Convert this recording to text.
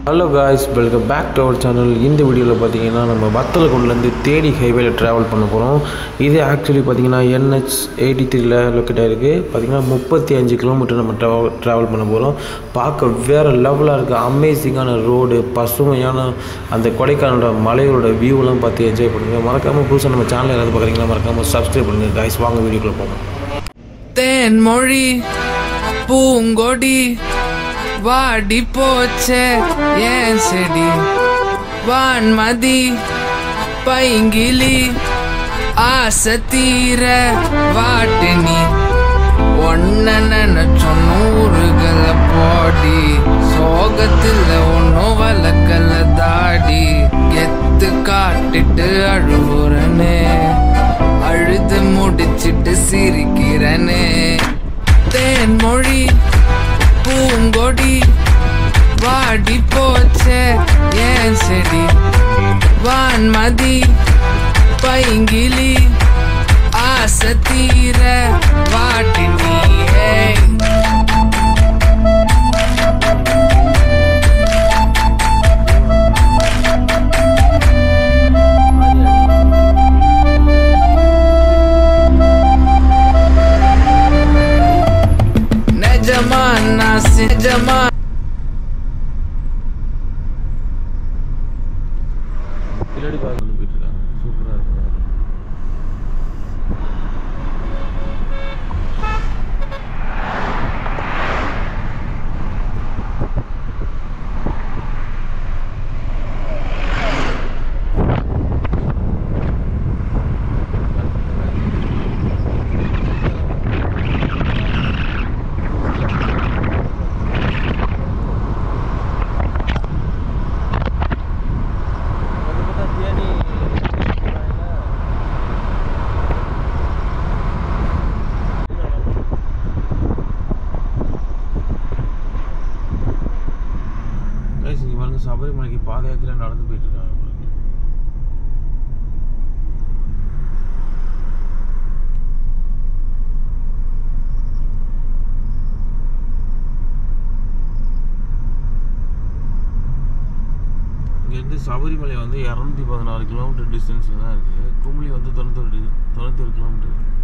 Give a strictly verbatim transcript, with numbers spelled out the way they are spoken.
Hello guys, welcome back to our channel. இந்த வீடியோவில் பார்த்தீங்கன்னா நம்ம வத்தலகுண்டுலேருந்து தேனி ஹைவேல ட்ராவல் பண்ண போகிறோம். இது ஆக்சுவலி பார்த்தீங்கன்னா என் ஹெச் எயிட்டி த்ரீல லொக்கேட் ஆகிருக்கு. பார்த்தீங்கன்னா முப்பத்தி அஞ்சு கிலோமீட்டர் நம்ம ட்ராவல் ட்ராவல் பண்ண போகிறோம். பார்க்க வேறு லெவலாக இருக்குது. அமேசிங்கான ரோடு, பசுமையான அந்த கொடைக்கானலோட மலையோட வியூலாம் பார்த்து என்ஜாய் பண்ணுங்கள். மறக்காமல் புதுசாக நம்ம சேனல் யாராவது பார்க்குறீங்களா மறக்காமல் சப்ஸ்கிரைப் பண்ணுங்கள். கைஸ் வாங்க வீடியோக்குள்ளே போகணும். தேன்மொழி பூங்கொடி வாடி போச்சே ஏன் செடி வான்மதி பைங்கிலி ஆசை தீர வாட்டினி ஒன்ன நினைச்சோ நூறுகள போடி சோகத்தில் ஒன்னும் வளர்க்கல தாடி கெத்து காட்டிட்டு அழுவுறனே அழுது முடிச்சிட்டு சிரிக்கிறனே தேன்மொழி பூங்கொடி வாடி போச்சே ஏன் செடி வான்மதி பைங்கிலி ஆசை தீர வாட்டினி Jama பின்னாடி பார்த்து போயிட்டு இருக்காங்க. சூப்பராக இருக்கு. சபரிமலைக்கு பாத யாத்திரை நடந்து போயிட்டு இருக்காங்க. இங்கேருந்து சபரிமலை வந்து இரநூத்தி பதினாறு கிலோமீட்டர் டிஸ்டன்ஸில் தான் இருக்குது. குமுளி வந்து தொண்ணூத்தொரு தொண்ணூத்தொரு கிலோமீட்டர்.